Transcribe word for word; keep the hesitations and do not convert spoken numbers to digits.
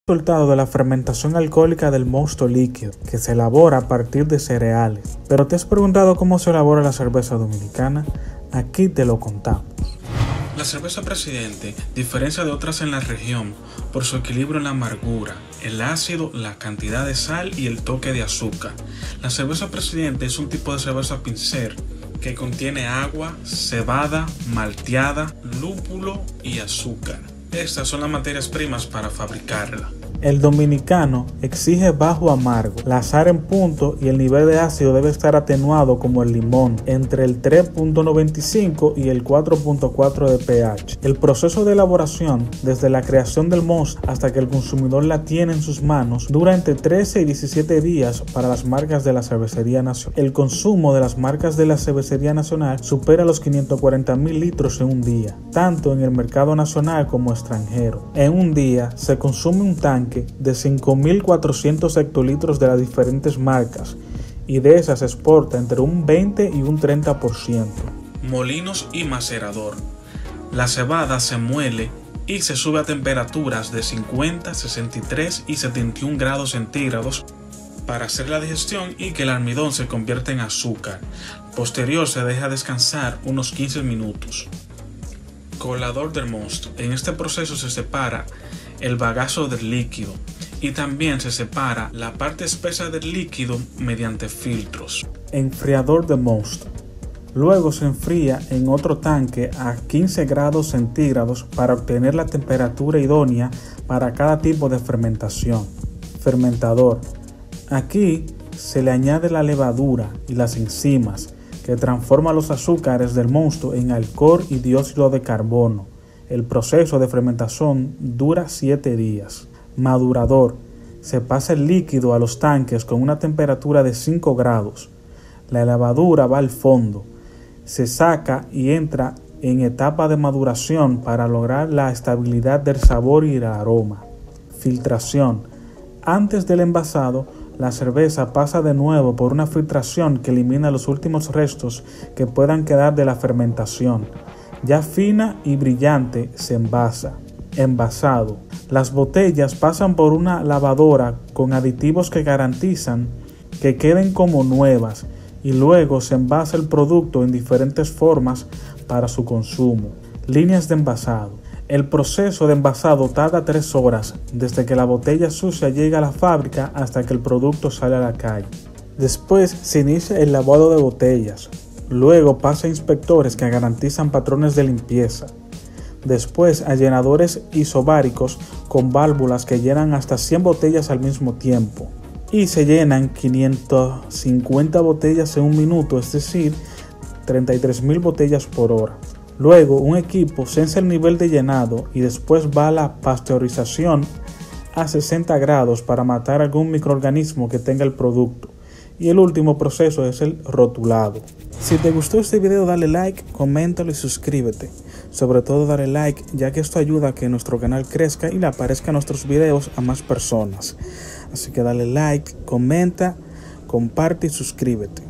Resultado de la fermentación alcohólica del mosto líquido, que se elabora a partir de cereales. ¿Pero te has preguntado cómo se elabora la cerveza dominicana? Aquí te lo contamos. La cerveza Presidente diferencia de otras en la región por su equilibrio en la amargura, el ácido, la cantidad de sal y el toque de azúcar. La cerveza Presidente es un tipo de cerveza pincer que contiene agua, cebada, malteada, lúpulo y azúcar. Estas son las materias primas para fabricarla. El dominicano exige bajo amargo, la sal en punto y el nivel de ácido debe estar atenuado como el limón, entre el tres punto noventa y cinco y el cuatro punto cuatro de pH. El proceso de elaboración, desde la creación del mosto hasta que el consumidor la tiene en sus manos, dura entre trece y diecisiete días para las marcas de la Cervecería Nacional. El consumo de las marcas de la Cervecería Nacional supera los quinientos cuarenta mil litros en un día, tanto en el mercado nacional como extranjero. En un día se consume un tanque de cinco mil cuatrocientos hectolitros de las diferentes marcas y de esas se exporta entre un veinte y un treinta por ciento. Molinos y macerador. La cebada se muele y se sube a temperaturas de cincuenta, sesenta y tres y setenta y un grados centígrados para hacer la digestión y que el almidón se convierta en azúcar. Posterior se deja descansar unos quince minutos. Colador del mosto. En este proceso se separa el bagazo del líquido y también se separa la parte espesa del líquido mediante filtros. Enfriador de mosto. Luego se enfría en otro tanque a quince grados centígrados para obtener la temperatura idónea para cada tipo de fermentación. Fermentador. Aquí se le añade la levadura y las enzimas que transforman los azúcares del mosto en alcohol y dióxido de carbono. El proceso de fermentación dura siete días. Madurador. Se pasa el líquido a los tanques con una temperatura de cinco grados. La levadura va al fondo. Se saca y entra en etapa de maduración para lograr la estabilidad del sabor y el aroma. Filtración. Antes del envasado, la cerveza pasa de nuevo por una filtración que elimina los últimos restos que puedan quedar de la fermentación. Ya fina y brillante se envasa. Envasado. Las botellas pasan por una lavadora con aditivos que garantizan que queden como nuevas y luego se envasa el producto en diferentes formas para su consumo. Líneas de envasado. El proceso de envasado tarda tres horas desde que la botella sucia llega a la fábrica hasta que el producto sale a la calle. Después se inicia el lavado de botellas. Luego pasa a inspectores que garantizan patrones de limpieza. Después a llenadores isobáricos con válvulas que llenan hasta cien botellas al mismo tiempo. Y se llenan quinientas cincuenta botellas en un minuto, es decir, treinta y tres mil botellas por hora. Luego un equipo censa el nivel de llenado y después va a la pasteurización a sesenta grados para matar algún microorganismo que tenga el producto. Y el último proceso es el rotulado. Si te gustó este video, dale like, coméntalo y suscríbete. Sobre todo dale like, ya que esto ayuda a que nuestro canal crezca y le aparezcan nuestros videos a más personas. Así que dale like, comenta, comparte y suscríbete.